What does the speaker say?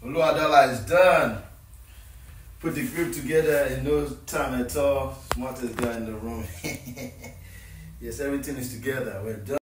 Oluwadola is done. Put the grip together in no time at all. Smartest guy in the room. Yes, everything is together. We're done.